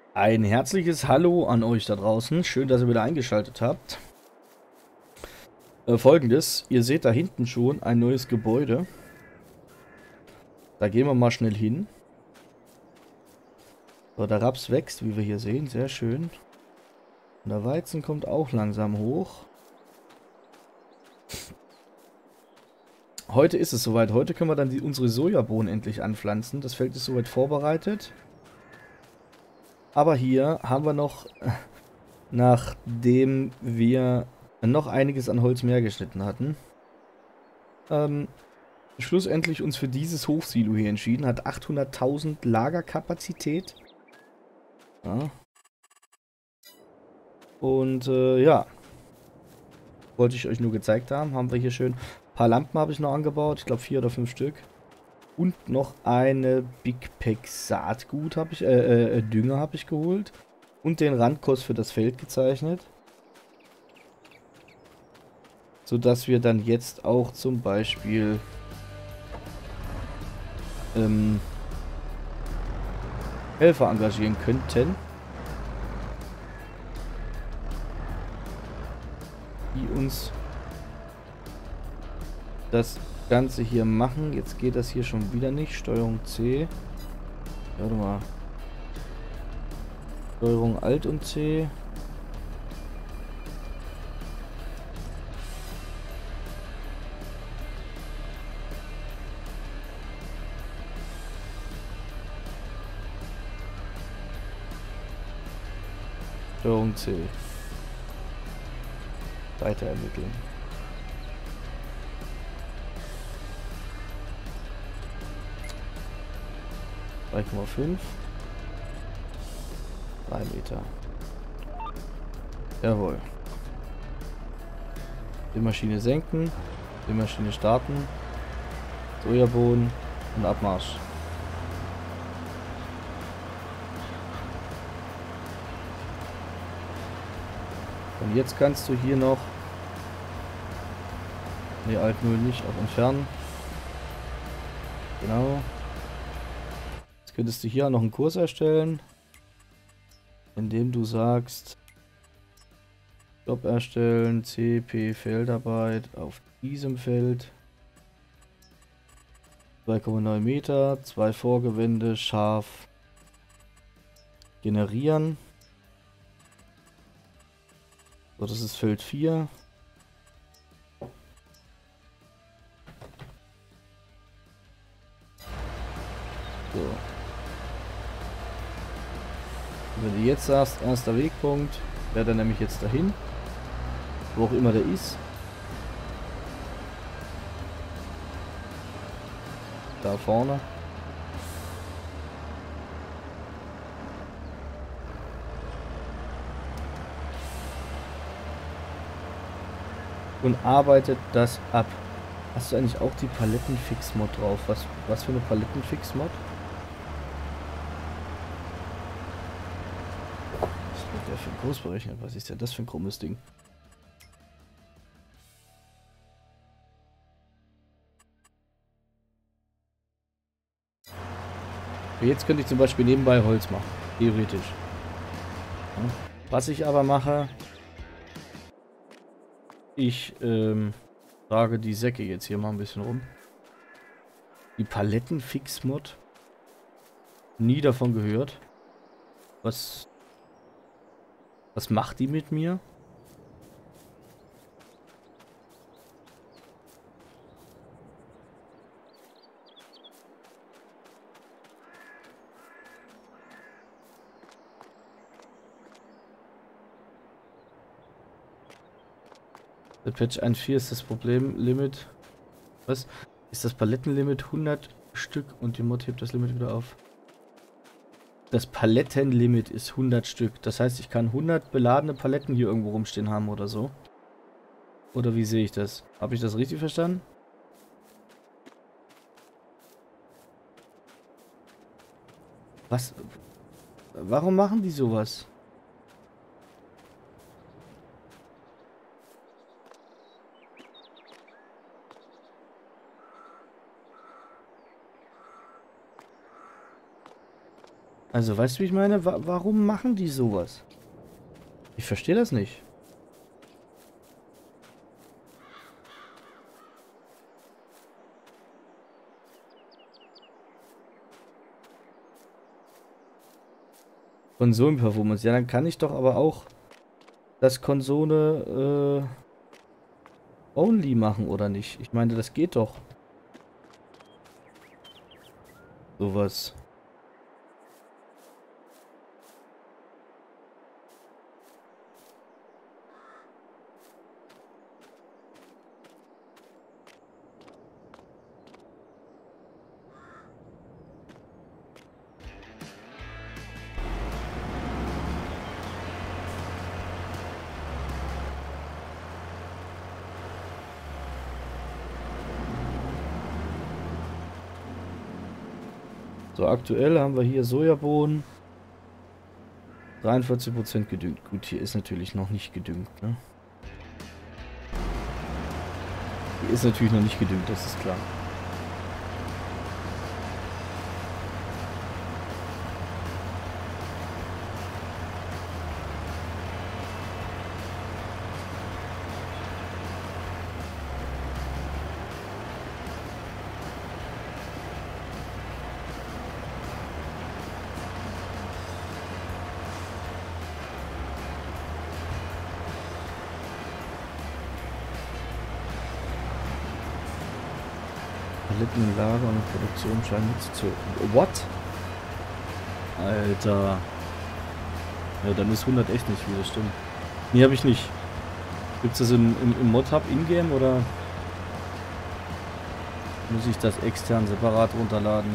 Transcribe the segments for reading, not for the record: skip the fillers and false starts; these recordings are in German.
Ein herzliches Hallo an euch da draußen. Schön, dass ihr wieder eingeschaltet habt. Folgendes, ihr seht da hinten schon ein neues Gebäude. Da gehen wir mal schnell hin. So, der Raps wächst, wie wir hier sehen. Sehr schön. Und der Weizen kommt auch langsam hoch. Heute ist es soweit. Heute können wir dann unsere Sojabohnen endlich anpflanzen. Das Feld ist soweit vorbereitet. Aber hier haben wir noch, nachdem wir noch einiges an Holz mehr geschnitten hatten, ähm, schlussendlich uns für dieses Hofsilo hier entschieden. Hat 800.000 Lagerkapazität. Ja. Und ja, wollte ich euch nur gezeigt haben. Haben wir hier schön ein paar Lampen habe ich noch angebaut. Ich glaube 4 oder 5 Stück. Und noch eine Big Pack Saatgut habe ich, Dünger habe ich geholt. Und den Randkost für das Feld gezeichnet. Sodass wir dann jetzt auch zum Beispiel Helfer engagieren könnten, die uns das Ganze hier machen. Jetzt geht das hier schon wieder nicht. Steuerung C. Warte mal. Steuerung Alt und C. Steuerung C. Weiter ermitteln. Drei Komma fünf. 3 Meter. Jawohl. Die Maschine senken. Die Maschine starten. Sojabohnen und Abmarsch. Und jetzt kannst du hier noch... Ne, Alt 0 nicht, auf Entfernen. Genau. Jetzt könntest du hier noch einen Kurs erstellen, indem du sagst, Job erstellen, CP Feldarbeit auf diesem Feld. 2,9 Meter, 2 Vorgewände, scharf generieren. So, das ist Feld 4. So. Wenn du jetzt sagst, erster Wegpunkt, wäre dann nämlich jetzt dahin. Wo auch immer der ist. Da vorne. Und arbeitet das ab. Hast du eigentlich auch die Palettenfix-Mod drauf? Was für eine Palettenfix-Mod? Was wird der für ein Kurs berechnet? Was ist denn das für ein krummes Ding? Jetzt könnte ich zum Beispiel nebenbei Holz machen. Theoretisch. Ja. Was ich aber mache, ich trage die Säcke jetzt hier mal ein bisschen rum. Die Palettenfix-Mod. Nie davon gehört. Was macht die mit mir? Der Patch 1.4 ist das Problemlimit. Was? Ist das Palettenlimit 100 Stück und die Mod hebt das Limit wieder auf? Das Palettenlimit ist 100 Stück. Das heißt, ich kann 100 beladene Paletten hier irgendwo rumstehen haben oder so. Oder wie sehe ich das? Habe ich das richtig verstanden? Was? Warum machen die sowas? Also, weißt du, wie ich meine? Warum machen die sowas? Ich verstehe das nicht. Konsolenperformance. Ja, dann kann ich doch aber auch das Konsole only machen, oder nicht? Ich meine, das geht doch. Sowas. So, aktuell haben wir hier Sojabohnen. 43% gedüngt. Gut, hier ist natürlich noch nicht gedüngt, ne? Hier ist natürlich noch nicht gedüngt, das ist klar. Paletten im Lager und Produktion scheinen nicht zu... What? Alter. Ja, dann ist 100 echt nicht wieder, stimmt. Nee, habe ich nicht. Gibt es das im Mod-Hub in-game oder muss ich das extern separat runterladen?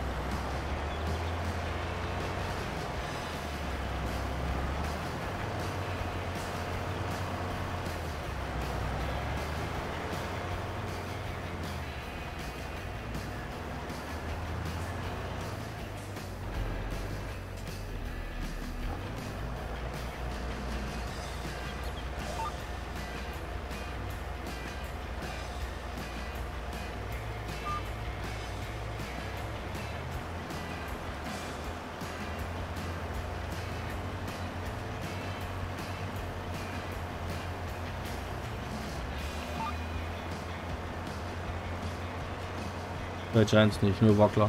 Bei Giants nicht, nur Wackler.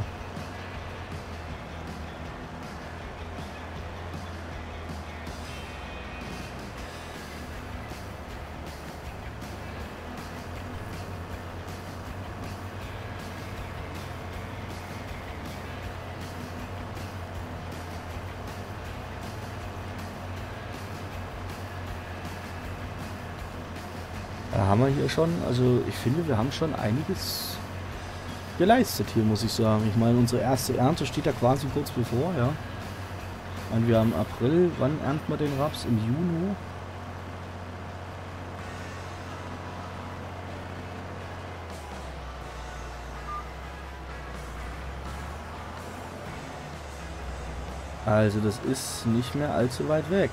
Da haben wir hier schon, also ich finde, wir haben schon einiges geleistet hier, muss ich sagen. Ich meine, unsere erste Ernte steht da quasi kurz bevor, ja. Ich meine, wir haben April, wann ernten wir den Raps? Im Juni? Also das ist nicht mehr allzu weit weg.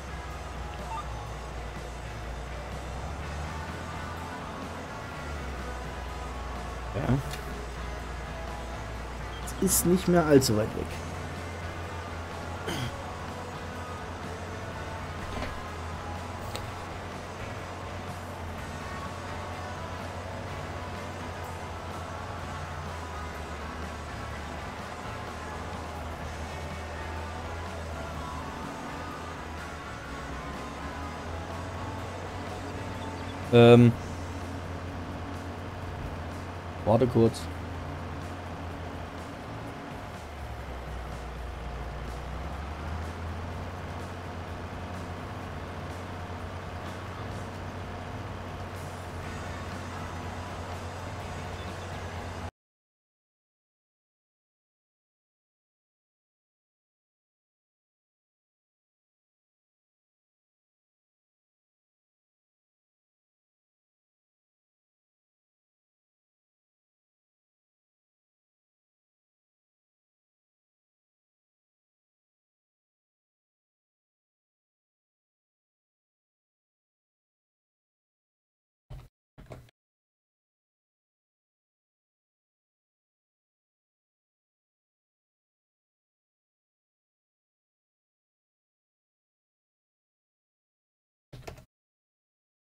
Ja. Es ist nicht mehr allzu weit weg. Ähm, warte kurz.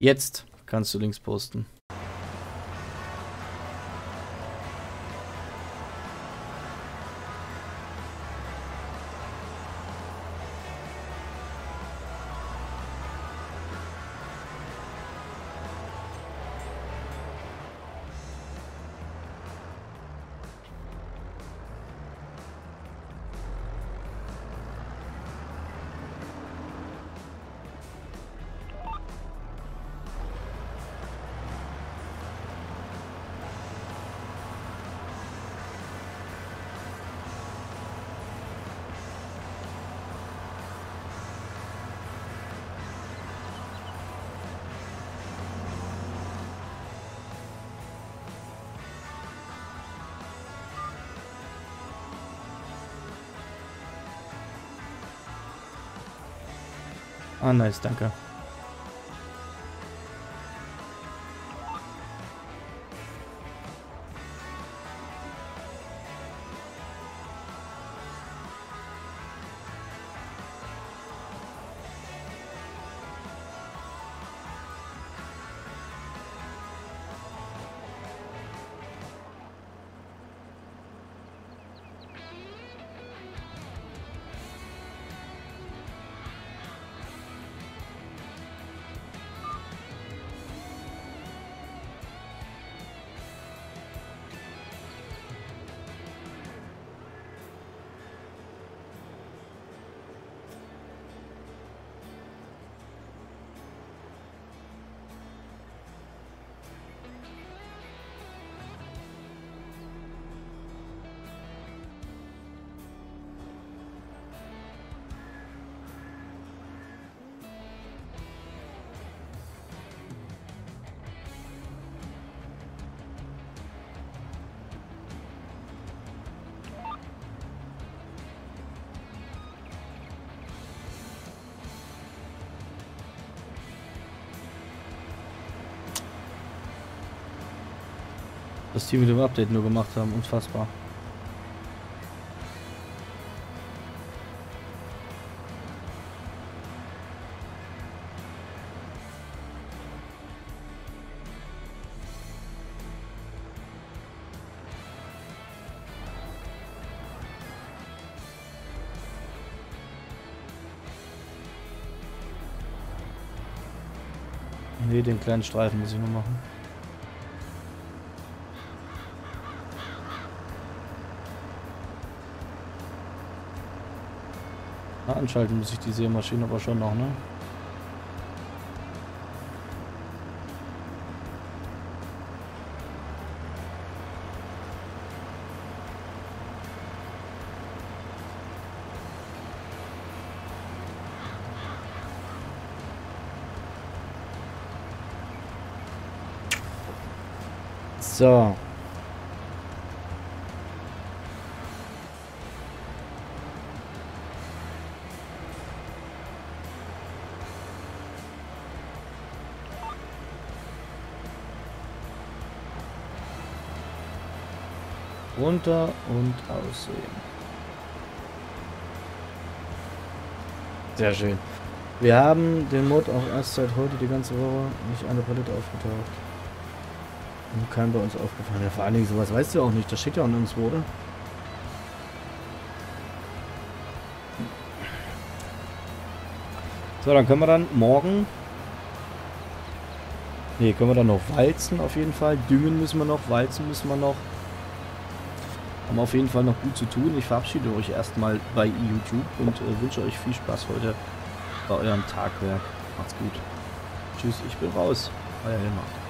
Jetzt kannst du Links posten. Ah, nice, danke. Das Team mit dem Update nur gemacht haben, unfassbar. Nee, den kleinen Streifen muss ich nur machen. Na, anschalten muss ich die Sämaschine aber schon noch, ne? So. Runter und aussehen. Sehr schön. Wir haben den Mod auch erst seit heute die ganze Woche nicht eine Palette aufgetaucht. Und kein bei uns aufgefallen. Ja, vor allen Dingen sowas weißt du auch nicht. Das steht ja auch nirgendwo, oder? So, dann können wir dann morgen... Ne, können wir dann noch walzen auf jeden Fall. Düngen müssen wir noch, walzen müssen wir noch. Haben auf jeden Fall noch gut zu tun. Ich verabschiede euch erstmal bei YouTube und wünsche euch viel Spaß heute bei eurem Tagwerk. Macht's gut. Tschüss, ich bin raus. Euer Helmer.